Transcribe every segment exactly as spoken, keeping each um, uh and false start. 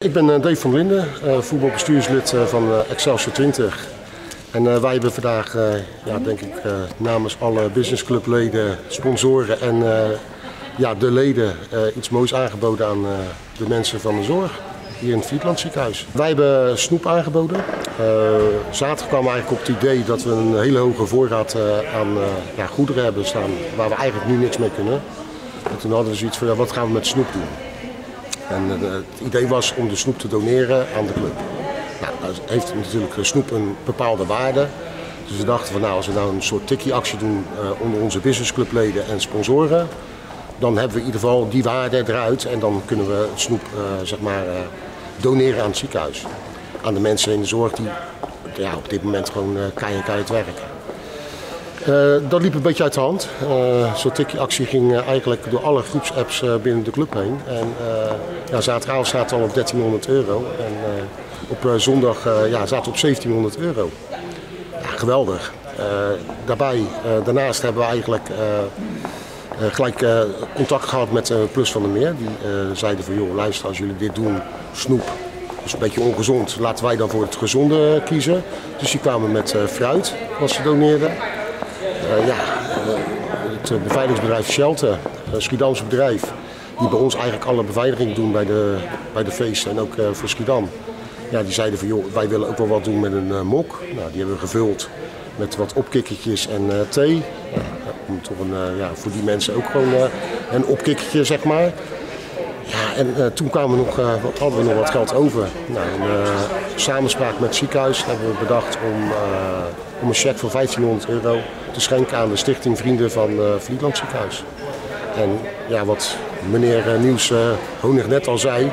Ik ben Dave van Linden, voetbalbestuurslid van Excelsior twintig. En wij hebben vandaag, ja, denk ik, namens alle businessclubleden, sponsoren en ja, de leden iets moois aangeboden aan de mensen van de zorg hier in het Vlietland ziekenhuis. Wij hebben snoep aangeboden. Uh, zaterdag kwam eigenlijk op het idee dat we een hele hoge voorraad uh, aan uh, ja, goederen hebben staan waar we eigenlijk nu niks mee kunnen. En toen hadden we zoiets van, ja, wat gaan we met snoep doen? En uh, het idee was om de snoep te doneren aan de club. Nou, dat heeft natuurlijk snoep een bepaalde waarde. Dus we dachten van, nou, als we nou een soort tikkie-actie doen uh, onder onze businessclubleden en sponsoren, dan hebben we in ieder geval die waarde eruit en dan kunnen we snoep uh, zeg maar, uh, doneren aan het ziekenhuis. Aan de mensen in de zorg die ja, op dit moment gewoon uh, keihard keihard werken. Uh, dat liep een beetje uit de hand. Uh, Zo'n tikkie-actie ging uh, eigenlijk door alle groepsapps uh, binnen de club heen. En uh, ja, zaterdagavond zaten we al op dertienhonderd euro en uh, op uh, zondag uh, ja, zaten we op zeventienhonderd euro. Ja, geweldig. Uh, daarbij, uh, daarnaast hebben we eigenlijk uh, uh, gelijk uh, contact gehad met uh, Plus van der Meer. Die uh, zeiden van, joh, luister, als jullie dit doen, snoep, dat is een beetje ongezond, laten wij dan voor het gezonde kiezen. Dus die kwamen met uh, fruit, wat ze doneerden. Uh, ja, uh, het beveiligingsbedrijf Shelter, een Schiedamse bedrijf, die bij ons eigenlijk alle beveiliging doen bij de, bij de feesten en ook uh, voor Schiedam. Ja, die zeiden van, joh, wij willen ook wel wat doen met een uh, mok. Nou, die hebben we gevuld met wat opkikkertjes en uh, thee. Uh, om toch een, uh, ja, voor die mensen ook gewoon uh, een opkikkertje, zeg maar. Ja, en uh, toen kwamen we nog, uh, wat, hadden we nog wat geld over. Nou, in uh, samenspraak met het ziekenhuis hebben we bedacht om, uh, om een cheque van vijftienhonderd euro te schenken aan de stichting Vrienden van uh, Vlietland Ziekenhuis. En ja, wat meneer uh, Nieuws uh, Honig net al zei,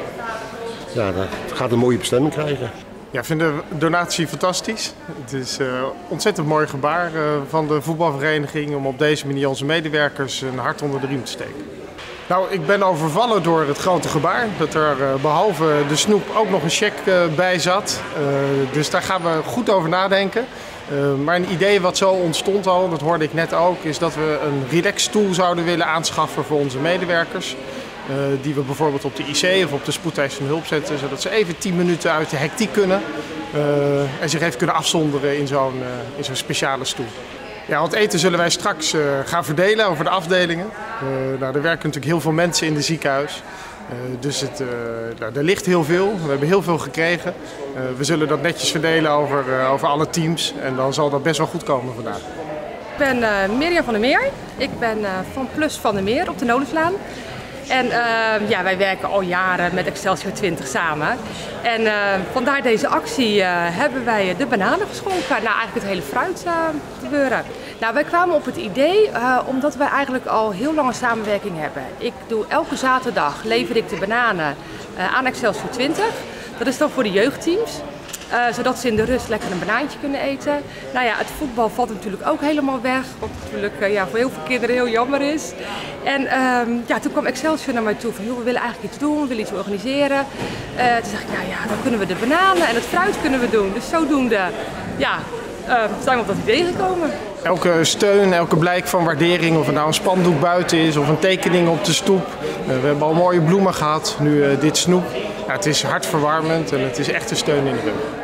ja, dat gaat een mooie bestemming krijgen. Ja, ik vind de donatie fantastisch. Het is een uh, ontzettend mooi gebaar uh, van de voetbalvereniging om op deze manier onze medewerkers een hart onder de riem te steken. Nou, ik ben overvallen door het grote gebaar. Dat er uh, behalve de snoep ook nog een cheque uh, bij zat. Uh, dus daar gaan we goed over nadenken. Uh, maar een idee wat zo ontstond al, dat hoorde ik net ook, is dat we een relaxstoel zouden willen aanschaffen voor onze medewerkers. Uh, die we bijvoorbeeld op de I C of op de spoedeisende hulp zetten, zodat ze even tien minuten uit de hectiek kunnen. Uh, en zich even kunnen afzonderen in zo'n uh, in zo'n speciale stoel. Ja, want eten zullen wij straks uh, gaan verdelen over de afdelingen. Uh, nou, er werken natuurlijk heel veel mensen in het ziekenhuis. Uh, dus het, uh, nou, er ligt heel veel. We hebben heel veel gekregen. Uh, we zullen dat netjes verdelen over, uh, over alle teams. En dan zal dat best wel goed komen vandaag. Ik ben uh, Mirjam van der Meer. Ik ben uh, van Plus van der Meer op de Nolenslaan. En uh, ja, wij werken al jaren met Excelsior twintig samen. En uh, vandaar deze actie uh, hebben wij de bananen geschonken. Nou, eigenlijk het hele fruit uh, gebeuren. Nou, wij kwamen op het idee uh, omdat wij eigenlijk al heel lang een samenwerking hebben. Ik doe elke zaterdag lever ik de bananen uh, aan Excelsior twintig. Dat is dan voor de jeugdteams. Uh, zodat ze in de rust lekker een banaantje kunnen eten. Nou ja, het voetbal valt natuurlijk ook helemaal weg. Wat natuurlijk uh, ja, voor heel veel kinderen heel jammer is. En uh, ja, toen kwam Excelsior naar mij toe van, joh, we willen eigenlijk iets doen, we willen iets organiseren. Uh, toen dacht ik, nou ja, dan kunnen we de bananen en het fruit kunnen we doen. Dus zodoende ja, uh, zijn we op dat idee gekomen. Elke steun, elke blijk van waardering, of het nou een spandoek buiten is of een tekening op de stoep. Uh, we hebben al mooie bloemen gehad, nu uh, dit snoep. Ja, het is hartverwarmend en het is echt een steun in de rug.